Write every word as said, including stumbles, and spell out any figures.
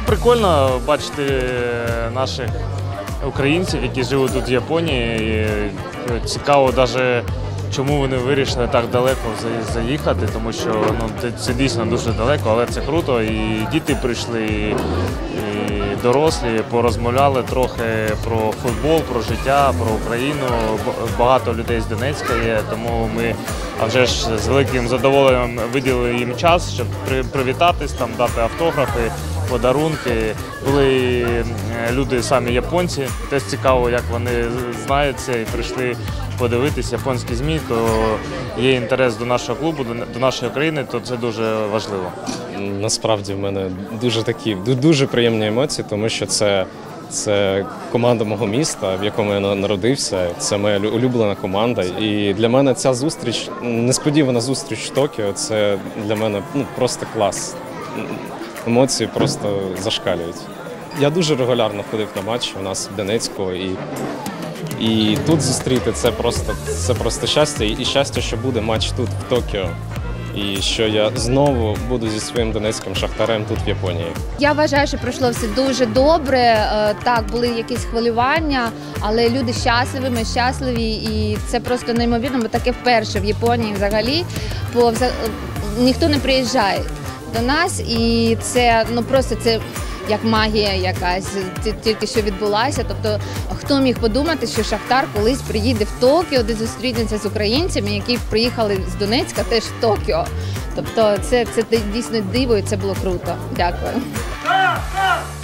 прикольно бачити наших українців, які живуть тут в Японії. І цікаво навіть, чому вони вирішили так далеко заїхати, тому що ну, це дійсно дуже далеко, але це круто. І діти прийшли, і дорослі, порозмовляли трохи про футбол, про життя, про Україну. Багато людей з Донецька є, тому ми а вже ж з великим задоволенням виділили їм час, щоб привітатись, там, дати автографи, подарунки. Були люди самі японці, теж цікаво, як вони знають це і прийшли подивитись японські ЗМІ, то є інтерес до нашого клубу, до нашої країни, то це дуже важливо. Насправді в мене дуже такі, дуже приємні емоції, тому що це, це команда мого міста, в якому я народився, це моя улюблена команда. І для мене ця зустріч, несподівана зустріч в Токіо, це для мене ну, просто клас. Емоції просто зашкалюють. Я дуже регулярно ходив на матчі у нас в Донецьку, і, і тут зустріти це просто, це просто щастя. І щастя, що буде матч тут, в Токіо. І що я знову буду зі своїм донецьким Шахтарем тут в Японії. Я вважаю, що пройшло все дуже добре. Так, були якісь хвилювання, але люди щасливі, ми щасливі. І це просто неймовірно, бо таке вперше в Японії взагалі. Бо ніхто не приїжджає до нас, і це ну просто це як магія якась, тільки що відбулася. Тобто, хто міг подумати, що Шахтар колись приїде в Токіо, де зустрінеться з українцями, які приїхали з Донецька теж в Токіо. Тобто, це, це дійсно диво і це було круто. Дякую.